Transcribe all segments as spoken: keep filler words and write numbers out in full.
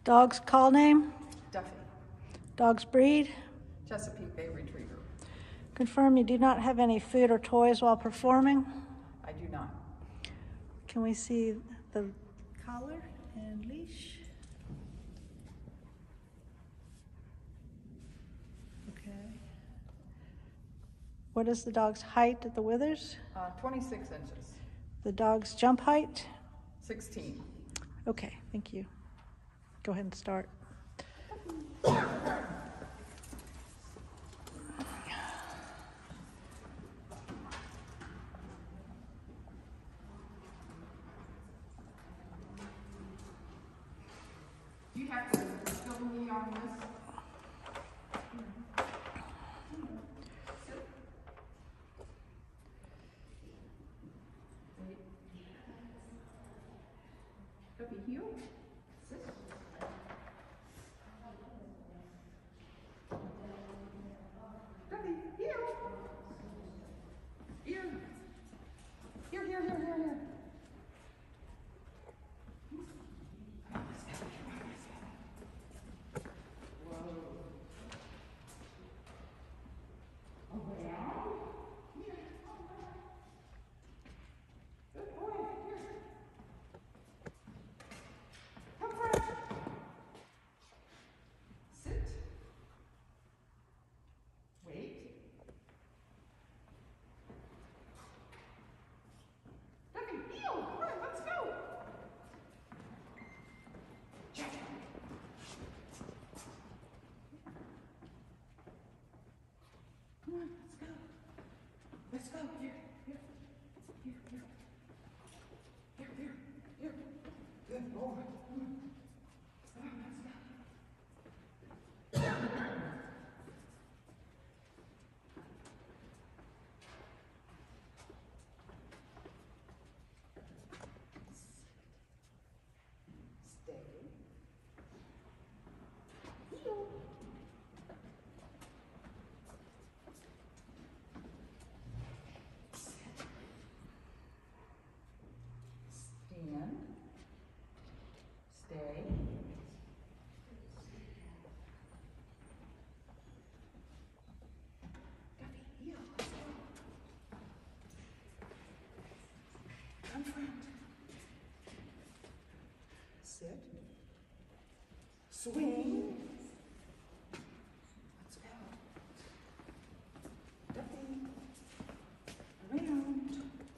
Dog's call name? Duffy. Dog's breed? Chesapeake Bay Retriever. Confirm you do not have any food or toys while performing? I do not. Can we see the collar and leash? Okay. What is the dog's height at the withers? Uh, twenty-six inches. The dog's jump height? sixteen. Okay, thank you. Go ahead and start. Do you have to fill me on this? Duffy, heel. Sit. Duffy, heel. Here. Here, here, here, here, here. Let's go. Here, here, here, here, here, here, here. Good boy. Come on. Come on, let's go. Stay. Heel. Stand, stay, Duffy, heel, let's go. Come front. Sit, swing, let's go. Duffy, around.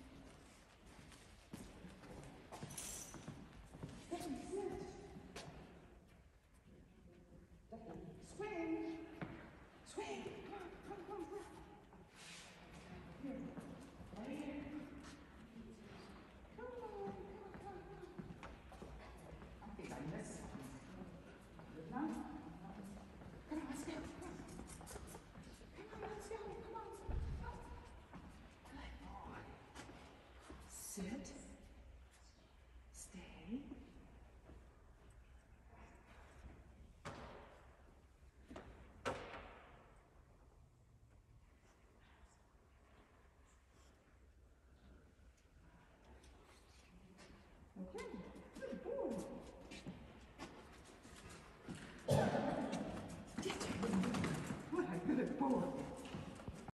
Swing, swing, come on, come on, come on. Here, right here. Come on, come on, come on. I think I missed something. Good enough? Come on, let's go. Come on, come on, let's go. Come on. Good boy. Sit.